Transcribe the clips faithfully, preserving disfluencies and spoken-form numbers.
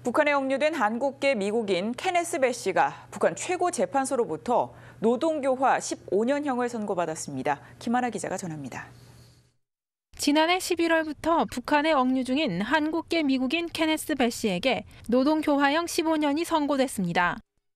북한에 억류된 한국계 미국인 케네스 배 씨가 북한 최고재판소로부터 노동교화 십오 년형을 선고받았습니다. 김하나 기자가 전합니다. 지난해 십일월부터 북한에 억류 중인 한국계 미국인 케네스 배 씨에게 노동교화형 십오 년이 선고됐습니다.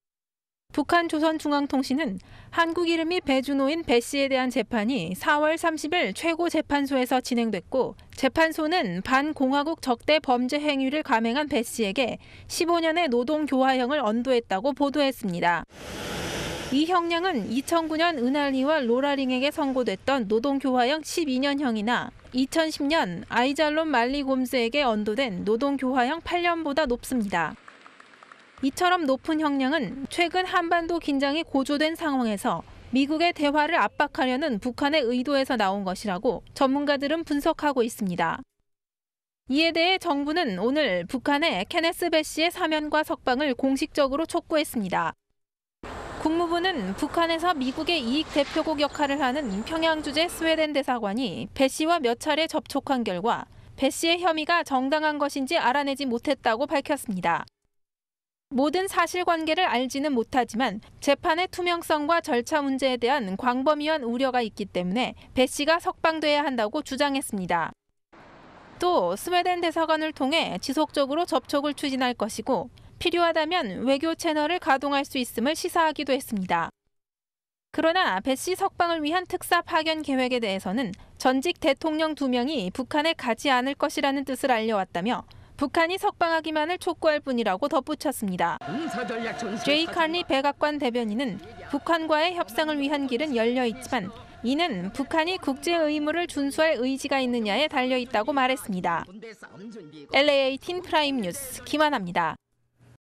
북한 조선중앙통신은 한국 이름이 배준호인 배 씨에 대한 재판이 사월 삼십일 최고재판소에서 진행됐고, 재판소는 반공화국 적대 범죄 행위를 감행한 배 씨에게 십오 년의 노동교화형을 언도했다고 보도했습니다. 이 형량은 이천구 년 은할리와 로라링에게 선고됐던 노동교화형 십이 년형이나 이천십 년 아이잘론 말리곰스에게 언도된 노동교화형 팔 년보다 높습니다. 이처럼 높은 형량은 최근 한반도 긴장이 고조된 상황에서 미국의 대화를 압박하려는 북한의 의도에서 나온 것이라고 전문가들은 분석하고 있습니다. 이에 대해 정부는 오늘 북한의 케네스 배 씨의 사면과 석방을 공식적으로 촉구했습니다. 국무부는 북한에서 미국의 이익 대표국 역할을 하는 평양 주재 스웨덴 대사관이 배 씨와 몇 차례 접촉한 결과 배 씨의 혐의가 정당한 것인지 알아내지 못했다고 밝혔습니다. 모든 사실관계를 알지는 못하지만 재판의 투명성과 절차 문제에 대한 광범위한 우려가 있기 때문에 배 씨가 석방돼야 한다고 주장했습니다. 또 스웨덴 대사관을 통해 지속적으로 접촉을 추진할 것이고 필요하다면 외교 채널을 가동할 수 있음을 시사하기도 했습니다. 그러나 배 씨 석방을 위한 특사 파견 계획에 대해서는 전직 대통령 두 명이 북한에 가지 않을 것이라는 뜻을 알려왔다며 북한이 석방하기만을 촉구할 뿐이라고 덧붙였습니다. 제이 칼리 백악관 대변인은 북한과의 협상을 위한 길은 열려 있지만 이는 북한이 국제 의무를 준수할 의지가 있느냐에 달려 있다고 말했습니다. 엘에이 에이틴 프라임 뉴스 김하나입니다.